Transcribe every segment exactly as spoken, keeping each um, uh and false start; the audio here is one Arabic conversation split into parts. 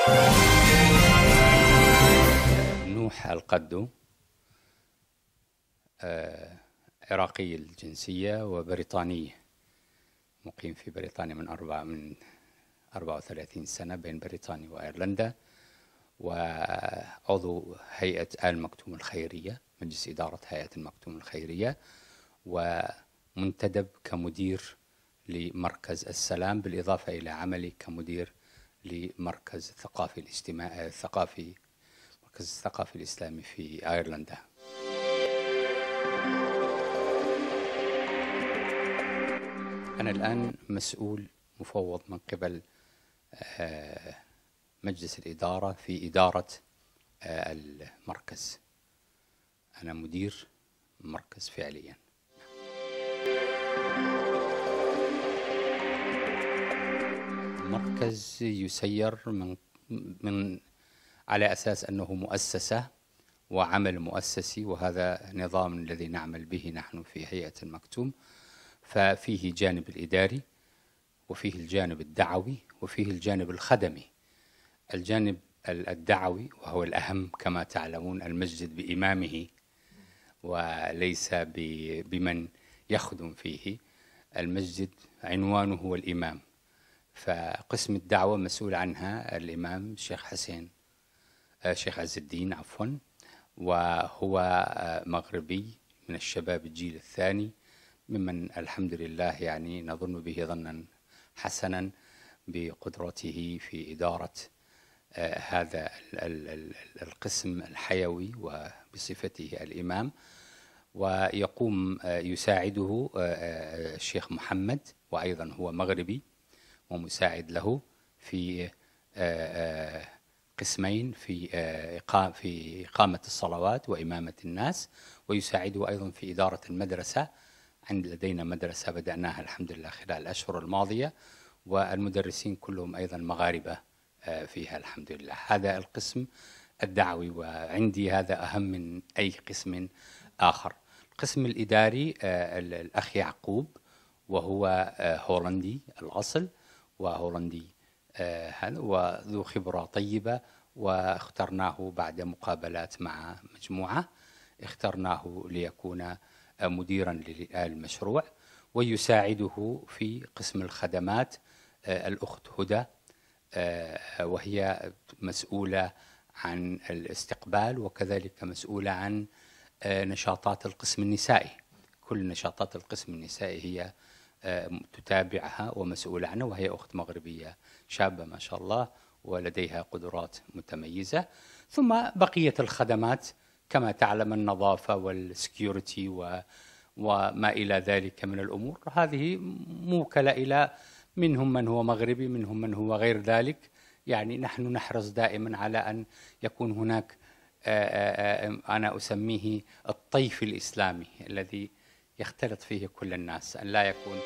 نوح القدو عراقي الجنسية وبريطاني، مقيم في بريطانيا من أربعة من أربعة وثلاثين سنة بين بريطانيا وأيرلندا، وعضو هيئة آل مكتوم الخيرية، مجلس إدارة هيئة المكتوم الخيرية، ومنتدب كمدير لمركز السلام، بالإضافة إلى عملي كمدير لمركز الثقافي الاجتماعي الثقافي مركز الثقافي الإسلامي في أيرلندا. أنا الآن مسؤول مفوض من قبل مجلس الإدارة في إدارة المركز. أنا مدير مركز فعليا. المركز يسير من من على أساس أنه مؤسسة وعمل مؤسسي، وهذا نظام الذي نعمل به نحن في هيئة المكتوم. ففيه جانب الإداري، وفيه الجانب الدعوي، وفيه الجانب الخدمي. الجانب الدعوي وهو الأهم كما تعلمون، المسجد بإمامه وليس بمن يخدم فيه. المسجد عنوانه هو الإمام، فقسم الدعوة مسؤول عنها الإمام الشيخ حسين الشيخ عز الدين عفوا، وهو مغربي من الشباب الجيل الثاني، ممن الحمد لله يعني نظن به ظنا حسنا بقدرته في إدارة هذا القسم الحيوي وبصفته الإمام. ويقوم يساعده الشيخ محمد، وأيضا هو مغربي ومساعد له في قسمين، في في إقامة الصلوات وإمامة الناس، ويساعده أيضا في إدارة المدرسة. عند لدينا مدرسة بدأناها الحمد لله خلال الأشهر الماضية، والمدرسين كلهم أيضا مغاربة فيها الحمد لله. هذا القسم الدعوي، وعندي هذا أهم من أي قسم آخر. القسم الإداري الأخ يعقوب، وهو هولندي الأصل وهولندي هذا، وذو خبرة طيبة، واخترناه بعد مقابلات مع مجموعة، اخترناه ليكون مديرا للمشروع، ويساعده في قسم الخدمات الأخت هدى، وهي مسؤولة عن الاستقبال، وكذلك مسؤولة عن نشاطات القسم النسائي. كل نشاطات القسم النسائي هي تتابعها ومسؤولة عنها، وهي أخت مغربية شابة ما شاء الله ولديها قدرات متميزة. ثم بقية الخدمات كما تعلم، النظافة والسكيورتي وما إلى ذلك من الأمور، هذه موكلة إلى منهم من هو مغربي، منهم من هو غير ذلك. يعني نحن نحرص دائما على أن يكون هناك أنا أسميه الطيف الإسلامي الذي يختلط فيه كل الناس، أن لا يكون.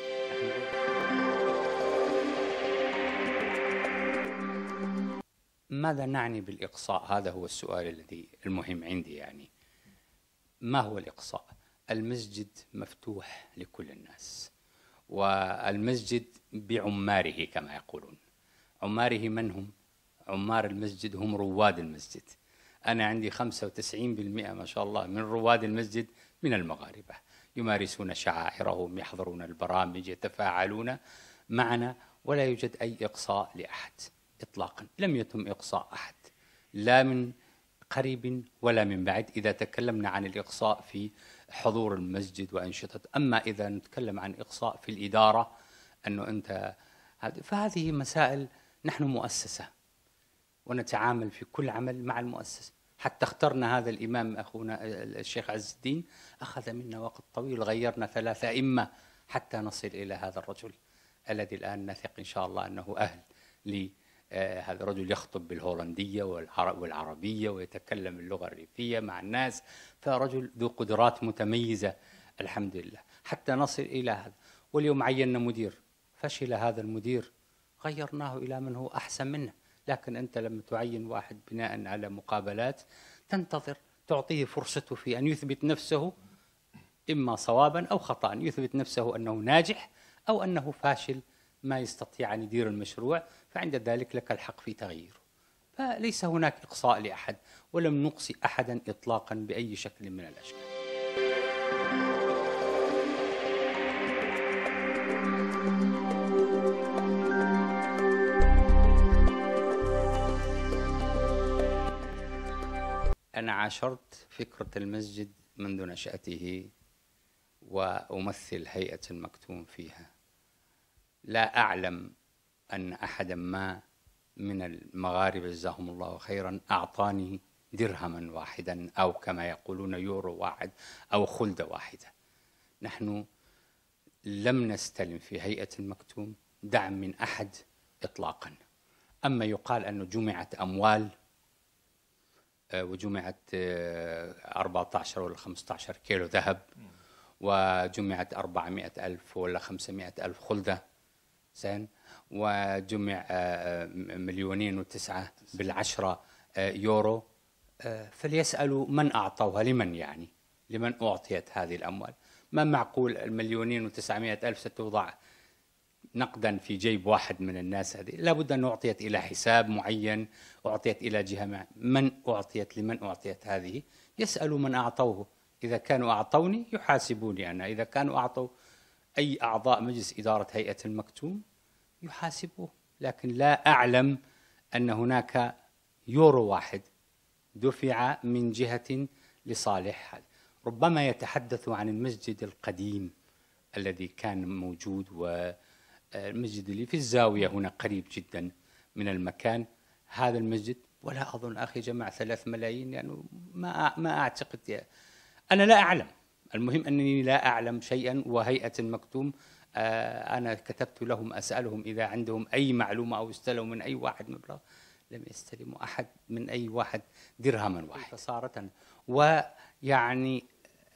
ماذا نعني بالإقصاء؟ هذا هو السؤال الذي المهم عندي. يعني ما هو الإقصاء؟ المسجد مفتوح لكل الناس، والمسجد بعماره كما يقولون. عماره من هم؟ عمار المسجد هم رواد المسجد. أنا عندي خمسة وتسعين بالمئة ما شاء الله من رواد المسجد من المغاربة، يمارسون شعائرهم، يحضرون البرامج، يتفاعلون معنا، ولا يوجد أي إقصاء لأحد إطلاقا. لم يتم إقصاء أحد لا من قريب ولا من بعد، إذا تكلمنا عن الإقصاء في حضور المسجد وأنشطته. أما إذا نتكلم عن إقصاء في الإدارة، أنه أنت فهذه مسائل. نحن مؤسسة ونتعامل في كل عمل مع المؤسسة. حتى اخترنا هذا الإمام أخونا الشيخ عز الدين، أخذ منا وقت طويل، غيرنا ثلاثة أئمة حتى نصل إلى هذا الرجل الذي الآن نثق إن شاء الله أنه أهل لي. هذا الرجل يخطب بالهولندية والعربية ويتكلم اللغة الريفية مع الناس، فرجل ذو قدرات متميزة الحمد لله حتى نصل إلى هذا. واليوم عيننا مدير، فشل هذا المدير، غيرناه إلى من هو أحسن منه. لكن أنت لما تعين واحد بناء على مقابلات، تنتظر تعطيه فرصته في أن يثبت نفسه، إما صوابا أو خطأ، يثبت نفسه أنه ناجح أو أنه فاشل ما يستطيع أن يدير المشروع، فعند ذلك لك الحق في تغييره. فليس هناك إقصاء لأحد، ولم نقصي أحدا إطلاقا بأي شكل من الأشكال. أنا عاشرت فكرة المسجد منذ نشأته، وأمثل هيئة المكتوم فيها. لا أعلم أن أحدا ما من المغاربة جزاهم الله خيرا أعطاني درهما واحدا، أو كما يقولون يورو واحد، أو خلدة واحدة. نحن لم نستلم في هيئة المكتوم دعم من أحد إطلاقا. أما يقال أنه جمعت أموال وجمعت أربعة عشر ولا خمسة عشر كيلو ذهب، وجمعت أربعمائة ألف ولا خمسمائة ألف خلدة، زين، وجمع مليونين وتسعة بالعشرة يورو. فليسألوا من أعطوها، لمن يعني لمن أعطيت هذه الأموال. ما معقول المليونين وتسعمائة ألف ستوضع نقدا في جيب واحد من الناس. هذه لابد أن أعطيت إلى حساب معين، أعطيت إلى جهة معينة. من أعطيت، لمن أعطيت هذه؟ يسألوا من أعطوه. إذا كانوا أعطوني يحاسبوني أنا، إذا كانوا أعطوا أي أعضاء مجلس إدارة هيئة المكتوم يحاسبوه. لكن لا أعلم أن هناك يورو واحد دفع من جهة لصالح هذا. ربما يتحدث عن المسجد القديم الذي كان موجود، والمسجد اللي في الزاوية هنا قريب جدا من المكان. هذا المسجد ولا أظن أخي جمع ثلاث ملايين، لأنه يعني ما ما أعتقد. أنا لا أعلم. المهم أنني لا أعلم شيئا. وهيئة المكتوم أنا كتبت لهم أسألهم إذا عندهم أي معلومة أو استلموا من أي واحد مبلغ. لم يستلموا أحد من أي واحد درهما واحد. صارت ويعني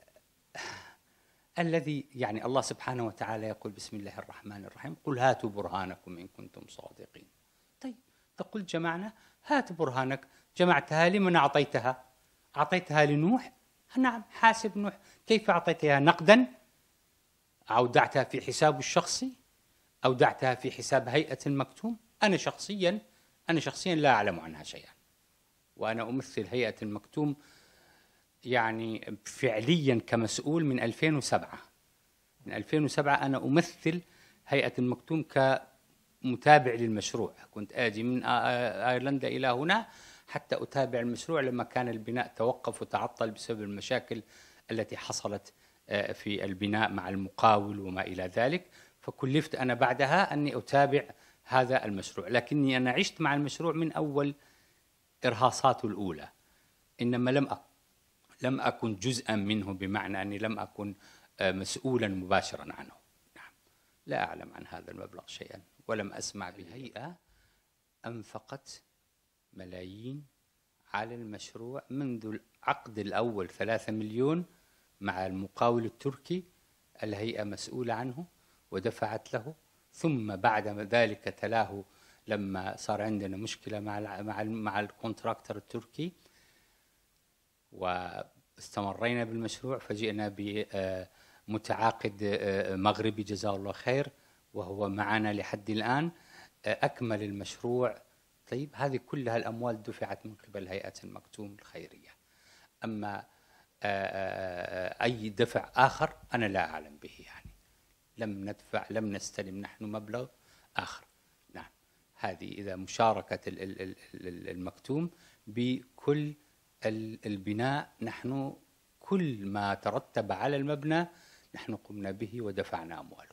الذي يعني الله سبحانه وتعالى يقول بسم الله الرحمن الرحيم قل هاتوا برهانكم إن كنتم صادقين. طيب تقول جمعنا، هات برهانك. جمعتها، لمن أعطيتها؟ أعطيتها لنوح؟ نعم، حاسب نوح. كيف أعطيتها؟ نقدا؟ أودعتها في حسابه الشخصي؟ أودعتها في حساب هيئة المكتوم؟ أنا شخصيا أنا شخصيا لا أعلم عنها شيئا، وأنا أمثل هيئة المكتوم يعني فعليا كمسؤول من ألفين وسبعة. من ألفين وسبعة أنا أمثل هيئة المكتوم كمتابع للمشروع. كنت آجي من أيرلندا إلى هنا حتى أتابع المشروع لما كان البناء توقف وتعطل بسبب المشاكل التي حصلت في البناء مع المقاول وما إلى ذلك. فكلفت أنا بعدها أني أتابع هذا المشروع، لكني أنا عشت مع المشروع من أول إرهاصاته الأولى، إنما لم أكن لم أكن جزءا منه، بمعنى أني لم أكن مسؤولا مباشرا عنه. نعم، لا أعلم عن هذا المبلغ شيئا، ولم أسمع به. الهيئة أنفقت ملايين على المشروع منذ العقد الأول، ثلاثة مليون مع المقاول التركي، الهيئة مسؤولة عنه ودفعت له. ثم بعد ذلك تلاه لما صار عندنا مشكلة مع مع مع الكونتراكتور التركي، واستمرينا بالمشروع، فجئنا بمتعاقد مغربي جزاه الله خير وهو معنا لحد الآن، أكمل المشروع. طيب هذه كلها الأموال دفعت من قبل هيئة المكتوم الخيرية. أما أي دفع آخر أنا لا أعلم به، يعني لم ندفع، لم نستلم نحن مبلغ آخر. نعم، هذه إذا مشاركة المكتوم بكل البناء، نحن كل ما ترتب على المبنى نحن قمنا به ودفعنا أمواله.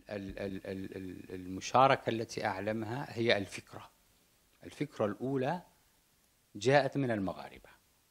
المشاركة التي أعلمها هي الفكرة. الفكرة الأولى جاءت من المغاربة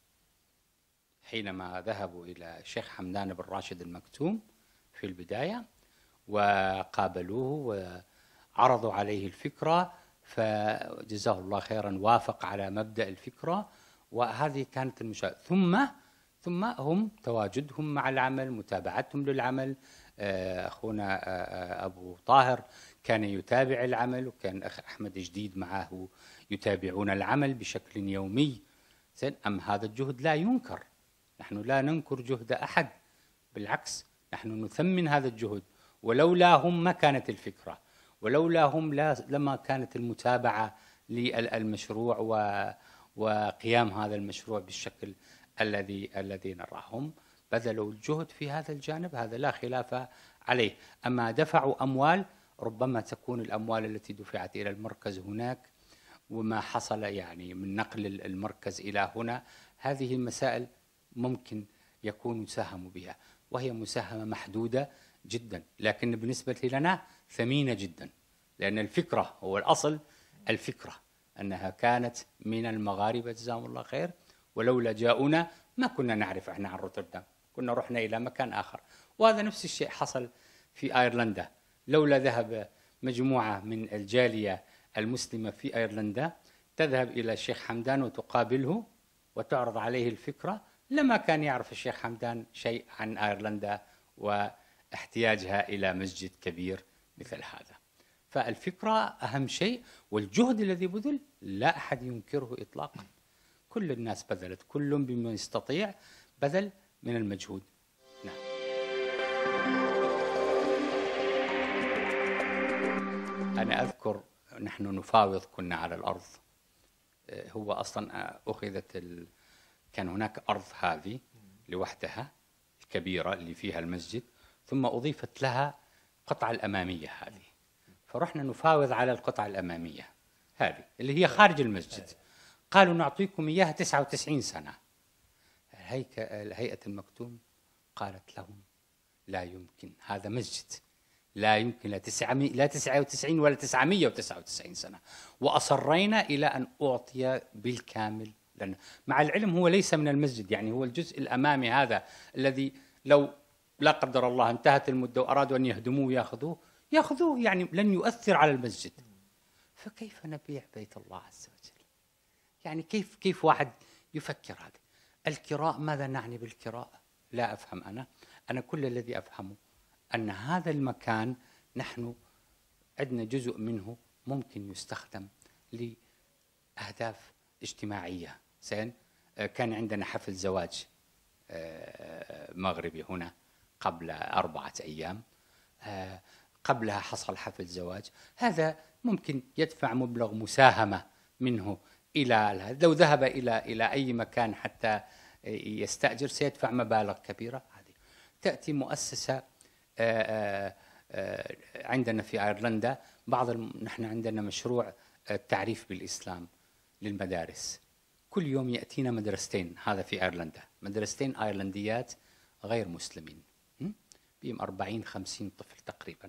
حينما ذهبوا إلى الشيخ حمدان بن راشد المكتوم في البداية وقابلوه وعرضوا عليه الفكرة، فجزاه الله خيرا وافق على مبدأ الفكرة، وهذه كانت المشاركة. ثم ثم هم تواجدهم مع العمل، متابعتهم للعمل. أخونا أبو طاهر كان يتابع العمل، وكان أخ أحمد جديد معه يتابعون العمل بشكل يومي. أم هذا الجهد لا ينكر، نحن لا ننكر جهد أحد، بالعكس نحن نثمن هذا الجهد. ولولا هم ما كانت الفكرة، ولولا هم لا لما كانت المتابعة للمشروع وقيام هذا المشروع بالشكل الذي الذي نراهم. بذلوا الجهد في هذا الجانب، هذا لا خلاف عليه. أما دفعوا أموال، ربما تكون الأموال التي دفعت إلى المركز هناك وما حصل يعني من نقل المركز إلى هنا، هذه المسائل ممكن يكون ساهموا بها، وهي مساهمة محدودة جدا، لكن بالنسبة لنا ثمينة جدا، لأن الفكرة هو الأصل. الفكرة أنها كانت من المغاربة جزاهم الله خير، ولولا جاءونا ما كنا نعرف احنا عن روتردام، كنا رحنا إلى مكان آخر. وهذا نفس الشيء حصل في أيرلندا، لولا ذهب مجموعة من الجالية المسلمة في أيرلندا تذهب إلى الشيخ حمدان وتقابله وتعرض عليه الفكرة، لما كان يعرف الشيخ حمدان شيء عن أيرلندا واحتياجها إلى مسجد كبير مثل هذا. فالفكرة أهم شيء، والجهد الذي بذل لا أحد ينكره إطلاقا، كل الناس بذلت، كل بما يستطيع بذل من المجهود. نعم. أنا أذكر نحن نفاوض كنا على الأرض، هو أصلا أخذت ال... كان هناك أرض هذه لوحدها الكبيرة اللي فيها المسجد، ثم أضيفت لها قطعة الأمامية هذه، فرحنا نفاوض على القطعة الأمامية هذه اللي هي خارج المسجد. قالوا نعطيكم إياها تسعة وتسعين سنة. الهيئة المكتوم قالت لهم لا يمكن، هذا مسجد لا يمكن، لا تسعمائة لا تسعة وتسعين ولا تسعمائة وتسعة وتسعين سنة. وأصرينا إلى أن أعطي بالكامل لنا، مع العلم هو ليس من المسجد، يعني هو الجزء الأمامي هذا الذي لو لا قدر الله انتهت المدة وأرادوا أن يهدموه يأخذوه يأخذوه يعني لن يؤثر على المسجد. فكيف نبيع بيت الله عز وجل؟ يعني كيف كيف واحد يفكر هذا؟ الكراء، ماذا نعني بالكراء؟ لا أفهم. أنا أنا كل الذي أفهمه أن هذا المكان نحن عندنا جزء منه ممكن يستخدم لأهداف اجتماعية. زين، كان عندنا حفل زواج مغربي هنا قبل أربعة أيام، قبلها حصل حفل زواج، هذا ممكن يدفع مبلغ مساهمة منه إلى، لو ذهب إلى إلى أي مكان حتى يستأجر سيدفع مبالغ كبيرة. هذه تأتي مؤسسة عندنا في أيرلندا، بعض نحن عندنا مشروع التعريف بالإسلام للمدارس، كل يوم يأتينا مدرستين، هذا في أيرلندا، مدرستين أيرلنديات غير مسلمين بهم أربعين خمسين طفل تقريبا.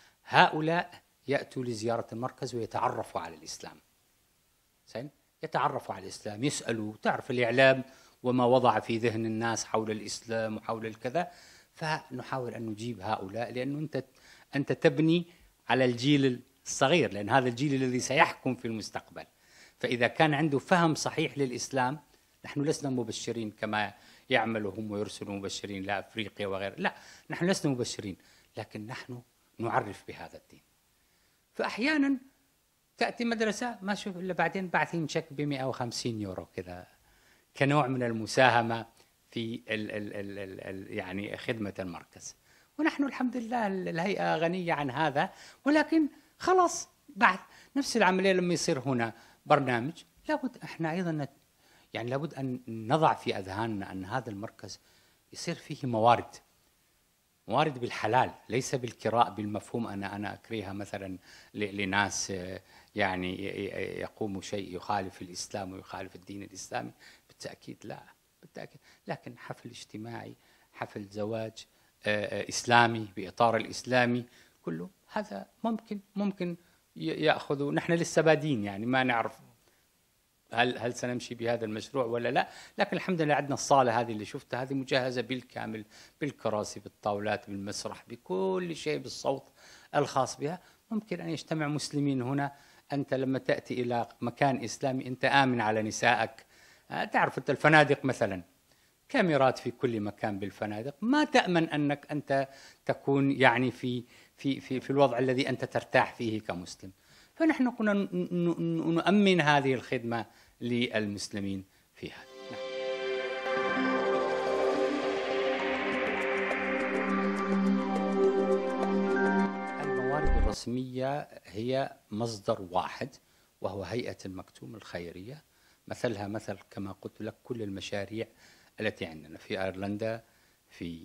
هؤلاء يأتوا لزيارة المركز ويتعرفوا على الإسلام. زين، يتعرفوا على الإسلام، يسألوا، تعرف الإعلام وما وضع في ذهن الناس حول الإسلام وحول الكذا، فنحاول أن نجيب هؤلاء، لأنه أنت أنت تبني على الجيل الصغير، لأن هذا الجيل الذي سيحكم في المستقبل. فإذا كان عنده فهم صحيح للإسلام، نحن لسنا مبشرين كما يعملوا هم ويرسلوا مبشرين لأفريقيا وغيره، لا، نحن لسنا مبشرين، لكن نحن نعرف بهذا الدين. فأحيانا تأتي مدرسة ما شوف إلا بعدين باعثين شيك ب مئة وخمسين يورو كذا كنوع من المساهمة في ال ال ال ال ال يعني خدمة المركز، ونحن الحمد لله الهيئة غنية عن هذا. ولكن خلاص بعد نفس العملية لما يصير هنا برنامج، لابد احنا أيضا يعني لابد أن نضع في أذهاننا أن هذا المركز يصير فيه موارد، موارد بالحلال، ليس بالكراء بالمفهوم أنا أنا أكريها مثلا لناس يعني يقوموا شيء يخالف الإسلام ويخالف الدين الإسلامي، بالتأكيد لا، بالتأكيد. لكن حفل اجتماعي، حفل زواج إسلامي بإطار الإسلامي، كله هذا ممكن ممكن يأخذوا. نحن لسه بادين يعني ما نعرف هل هل سنمشي بهذا المشروع ولا لا، لكن الحمد لله عندنا الصالة هذه اللي شفتها، هذه مجهزة بالكامل، بالكراسي، بالطاولات، بالمسرح، بكل شيء، بالصوت الخاص بها. ممكن أن يجتمع مسلمين هنا. أنت لما تأتي إلى مكان إسلامي أنت آمن على نسائك. تعرف أنت الفنادق مثلا، كاميرات في كل مكان بالفنادق، ما تأمن أنك أنت تكون يعني في في في في الوضع الذي أنت ترتاح فيه كمسلم. فنحن كنا نؤمن هذه الخدمة للمسلمين في هذا. نعم. الموارد الرسمية هي مصدر واحد، وهو هيئة المكتوم الخيرية. مثلها مثل كما قلت لك كل المشاريع التي عندنا في أيرلندا، في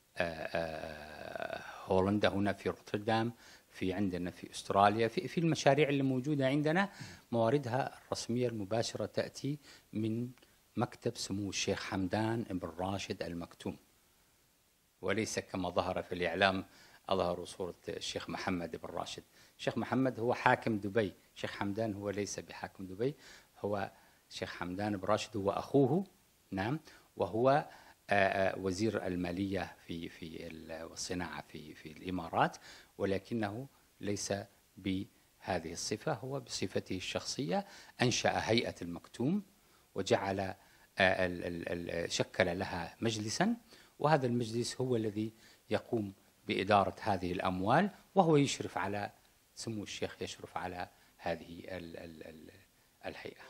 هولندا، هنا في روتردام، في عندنا في أستراليا. في, في المشاريع اللي موجودة عندنا مواردها الرسمية المباشرة تأتي من مكتب سمو الشيخ حمدان بن راشد المكتوم، وليس كما ظهر في الإعلام أظهروا صورة الشيخ محمد بن راشد. الشيخ محمد هو حاكم دبي، الشيخ حمدان هو ليس بحاكم دبي، هو الشيخ حمدان بن راشد هو أخوه، نعم، وهو وزير المالية في في الصناعة في في الإمارات، ولكنه ليس بهذه الصفة، هو بصفته الشخصية أنشأ هيئة المكتوم وجعل شكل لها مجلسا، وهذا المجلس هو الذي يقوم بإدارة هذه الأموال، وهو يشرف على سمو الشيخ يشرف على هذه الهيئة.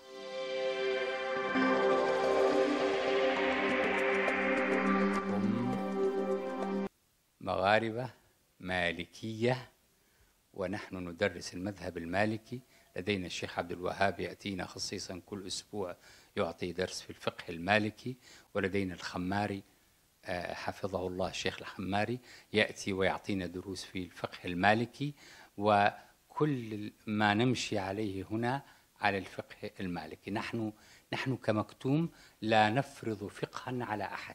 هم مغاربة مالكية، ونحن ندرس المذهب المالكي. لدينا الشيخ عبد الوهاب يأتينا خصيصا كل أسبوع يعطي درس في الفقه المالكي، ولدينا الخماري حفظه الله الشيخ الخماري يأتي ويعطينا دروس في الفقه المالكي، وكل ما نمشي عليه هنا على الفقه المالكي. نحن نحن كمكتوم لا نفرض فقها على أحد.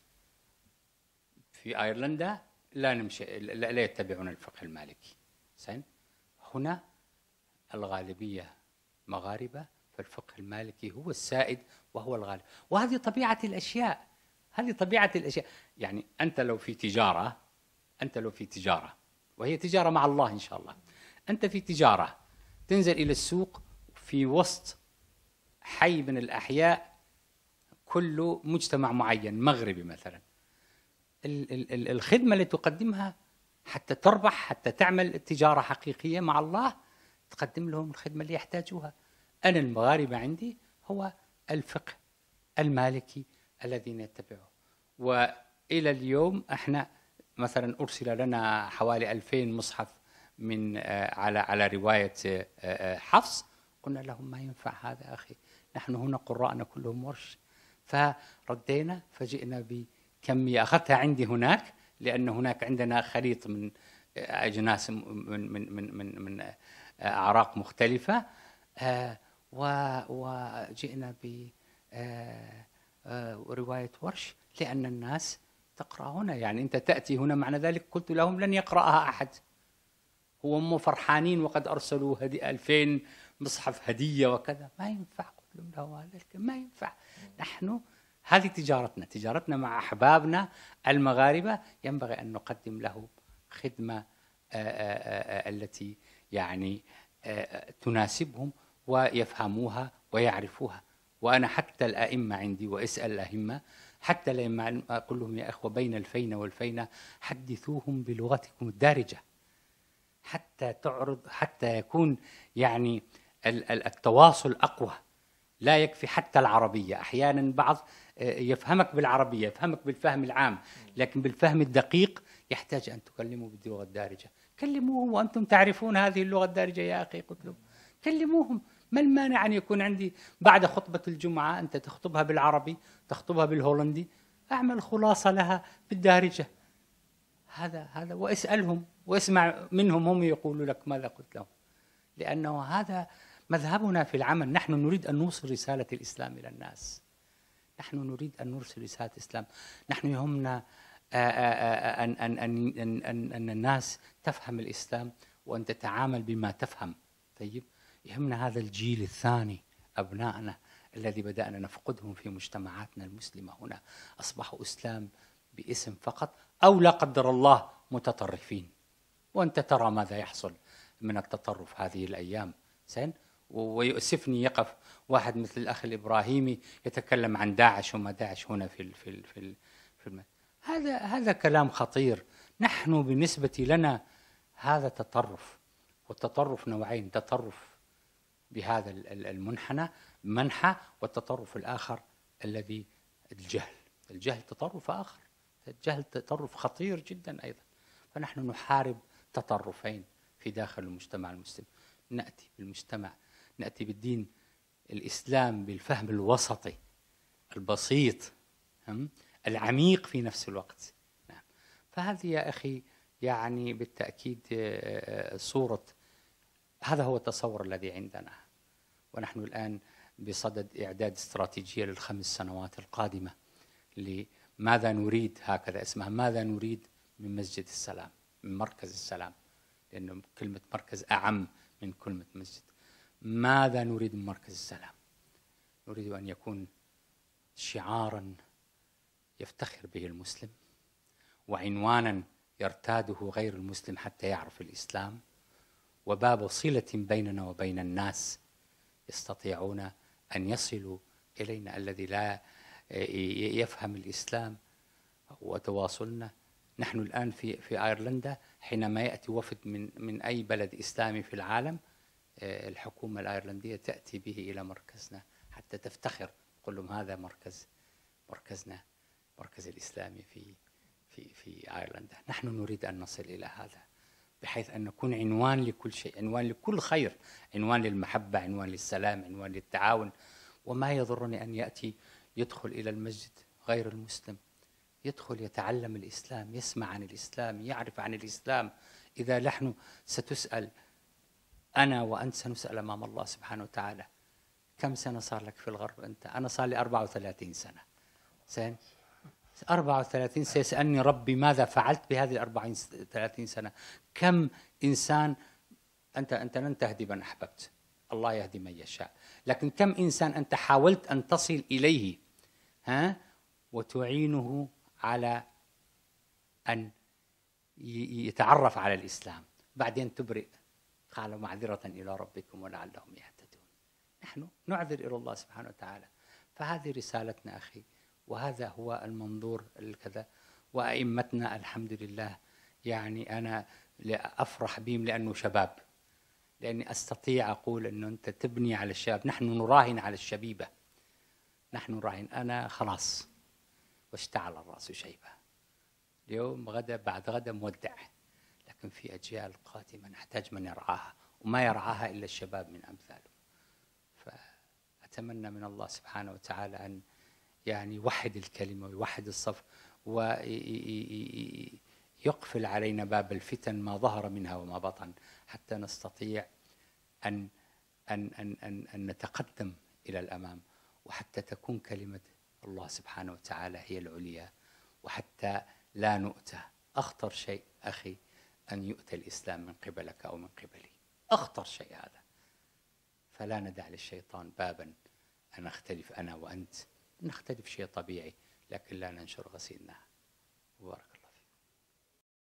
في أيرلندا لا نمشي لا يتبعون الفقه المالكي. زين، هنا الغالبية مغاربة، فالفقه المالكي هو السائد وهو الغالب، وهذه طبيعة الأشياء. هذه طبيعة الأشياء. يعني أنت لو في تجارة أنت لو في تجارة وهي تجارة مع الله إن شاء الله، أنت في تجارة تنزل إلى السوق في وسط حي من الأحياء كله مجتمع معين مغربي مثلا، الخدمة اللي تقدمها حتى تربح، حتى تعمل تجارة حقيقية مع الله، تقدم لهم الخدمة اللي يحتاجوها. أنا المغاربة عندي هو الفقه المالكي الذين يتبعه. وإلى اليوم احنا مثلا أرسل لنا حوالي ألفين مصحف من على على رواية حفص، قلنا لهم ما ينفع هذا أخي، نحن هنا قراءنا كلهم ورش. فردينا فجئنا بكمية أخذتها عندي هناك، لأن هناك عندنا خليط من أجناس من من من من, من أعراق مختلفة، وجئنا ب ورواية ورش لأن الناس تقرأ هنا. يعني أنت تأتي هنا معنى ذلك قلت لهم لن يقرأها أحد، هم فرحانين وقد أرسلوا هدي ألفين مصحف هدية وكذا، ما ينفع. قلت لهم هذا ما ينفع. نحن هذه تجارتنا تجارتنا مع أحبابنا المغاربة، ينبغي أن نقدم لهم خدمة التي يعني تناسبهم ويفهموها ويعرفوها. وأنا حتى الأئمة عندي واسأل الأئمة، حتى لما أقول لهم يا أخوة بين الفينة والفينة حدثوهم بلغتكم الدارجة، حتى تعرض حتى يكون يعني التواصل أقوى. لا يكفي حتى العربية، أحيانا بعض يفهمك بالعربية، يفهمك بالفهم العام، لكن بالفهم الدقيق يحتاج أن تكلموا باللغة الدارجة. كلموهم وأنتم تعرفون هذه اللغة الدارجة يا أخي، قلت لهم كلموهم. ما المانع أن يكون عندي بعد خطبة الجمعة أنت تخطبها بالعربي، تخطبها بالهولندي، أعمل خلاصة لها بالدارجة. هذا هذا واسألهم واسمع منهم هم يقولوا لك ماذا قلت لهم، لأنه هذا مذهبنا في العمل. نحن نريد أن نوصل رسالة الإسلام إلى الناس، نحن نريد أن نرسل رسالة الإسلام. نحن يهمنا أن, أن, أن, أن, أن, أن الناس تفهم الإسلام وأن تتعامل بما تفهم. طيب، يهمنا هذا الجيل الثاني أبنائنا الذي بدأنا نفقدهم في مجتمعاتنا المسلمة هنا، أصبحوا إسلام باسم فقط، أو لا قدر الله متطرفين. وأنت ترى ماذا يحصل من التطرف هذه الأيام. زين، ويؤسفني يقف واحد مثل الأخ الإبراهيمي يتكلم عن داعش وما داعش هنا في ال في ال في, ال في الم... هذا هذا كلام خطير. نحن بالنسبة لنا هذا تطرف، والتطرف نوعين: تطرف بهذا المنحنى منحى، والتطرف الآخر الذي الجهل. الجهل تطرف آخر، الجهل تطرف خطير جدا أيضا. فنحن نحارب تطرفين في داخل المجتمع المسلم. نأتي بالمجتمع نأتي بالدين الإسلام بالفهم الوسطي البسيط العميق في نفس الوقت. نعم. فهذه يا أخي يعني بالتأكيد صورة، هذا هو التصور الذي عندنا، ونحن الآن بصدد إعداد استراتيجية للخمس سنوات القادمة لماذا نريد، هكذا اسمها، ماذا نريد من مسجد السلام، من مركز السلام، لأن كلمة مركز أعم من كلمة مسجد. ماذا نريد من مركز السلام؟ نريد أن يكون شعاراً يفتخر به المسلم، وعنوانا يرتاده غير المسلم حتى يعرف الإسلام، وباب صلة بيننا وبين الناس يستطيعون أن يصلوا إلينا، الذي لا يفهم الإسلام وتواصلنا. نحن الآن في في أيرلندا حينما يأتي وفد من من أي بلد إسلامي في العالم، الحكومة الأيرلندية تأتي به إلى مركزنا حتى تفتخر، تقول لهم هذا مركز مركزنا، مركز الإسلامي في في في أيرلندا. نحن نريد أن نصل إلى هذا، بحيث أن نكون عنوان لكل شيء، عنوان لكل خير، عنوان للمحبة، عنوان للسلام، عنوان للتعاون. وما يضرني أن يأتي يدخل إلى المسجد غير المسلم، يدخل يتعلم الإسلام، يسمع عن الإسلام، يعرف عن الإسلام. إذا نحن ستسأل، أنا وأنت سنسأل أمام الله سبحانه وتعالى، كم سنة صار لك في الغرب أنت؟ أنا صار لي أربعة وثلاثين سنة. زين، أربعة وثلاثين سيسألني ربي ماذا فعلت بهذه الأربعة وثلاثين سنة؟ كم إنسان، أنت أنت لن تهدي من أحببت، الله يهدي من يشاء، لكن كم إنسان أنت حاولت أن تصل إليه، ها، وتعينه على أن يتعرف على الإسلام، بعدين تبرئ، قال معذرة إلى ربكم ولعلهم يهتدون. نحن نعذر إلى الله سبحانه وتعالى. فهذه رسالتنا أخي، وهذا هو المنظور الكذا. وأئمتنا الحمد لله، يعني أنا أفرح بهم لأنه شباب، لأني أستطيع أقول أنه أنت تبني على الشباب. نحن نراهن على الشبيبة، نحن نراهن. أنا خلاص واشتعل الرأس شيبة، اليوم غدا بعد غدا مودع، لكن في أجيال قادمة نحتاج من يرعاها، وما يرعاها إلا الشباب من أمثاله. فأتمنى من الله سبحانه وتعالى أن يعني يوحد الكلمة ويوحد الصف، ويقفل علينا باب الفتن ما ظهر منها وما بطن، حتى نستطيع أن أن أن أن, أن نتقدم إلى الأمام، وحتى تكون كلمة الله سبحانه وتعالى هي العليا، وحتى لا نؤتى. أخطر شيء أخي أن يؤتى الإسلام من قبلك أو من قبلي، أخطر شيء هذا. فلا ندع للشيطان بابا أن نختلف أنا وأنت، نختلف شيء طبيعي، لكن لا ننشر غسيلنا. بارك الله.